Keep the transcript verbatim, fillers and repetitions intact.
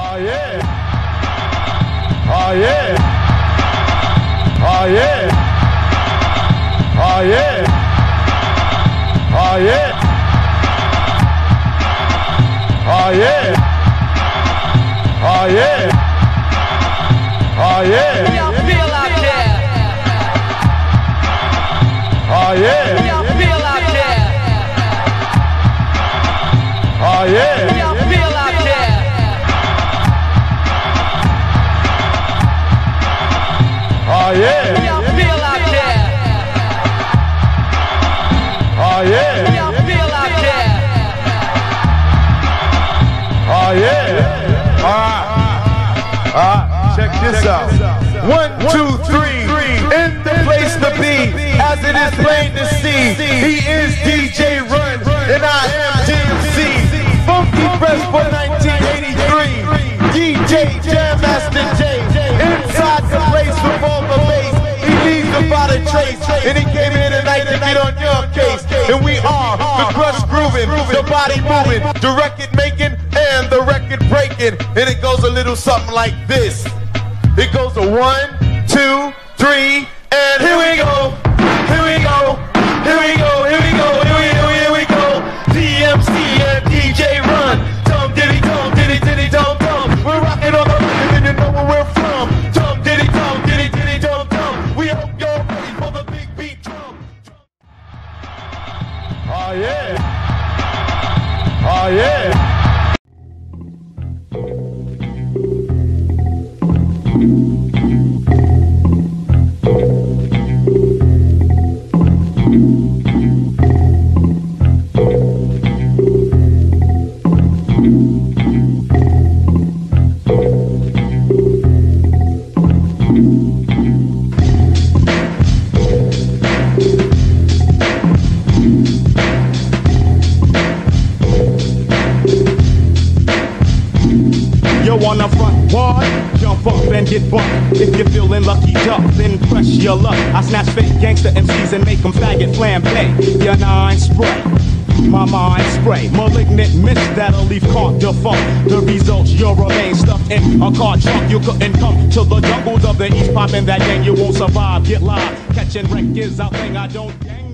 Oh yeah. Oh yeah. Oh yeah. Oh yeah. Oh yeah. Oh yeah. Oh yeah. Oh yeah. Y'all feel out there. Oh yeah. Y'all feel out there. Oh yeah. Y'all feel out there. Oh yeah. Y'all feel out there. Oh yeah. Y'all feel out there. Oh yeah. Alright. Alright. Check this out. One, two, three. In the place to be, as it is plain to see. He is D J Run, and I am D M C. Funky Fresh for nineteen eighty-three. D J Jam Master J. Inside the place with all the bass. He leaves about a trace, and he came here tonight to get on your case. And we are the crush grooving, the body moving, the record making, and the record breaking. And it goes a little something like this. It goes a one, two, three, and here we go. Here we go. Here we go. Here we go. Here we go. Here we go. D M C and D J Run. Dum diddy dum diddy diddy dum dum. We're rocking on the record and you know where we're from. Dum diddy dum diddy diddy dum dum. We hope you're ready for the big beat drum. Oh yeah. Oh yeah. On the front wall, jump up and get bumped. If you're feeling lucky, duck, then press your luck. I snatch fake gangster M Cs and make them faggot flambe. Your nine spray, my mind spray. Malignant mist that'll leave caught defunct. The results, you'll remain stuck in a car trunk. You couldn't come to the jungles of the east, popping that gang. You won't survive, get live. Catching wreck is our thing, I don't gang.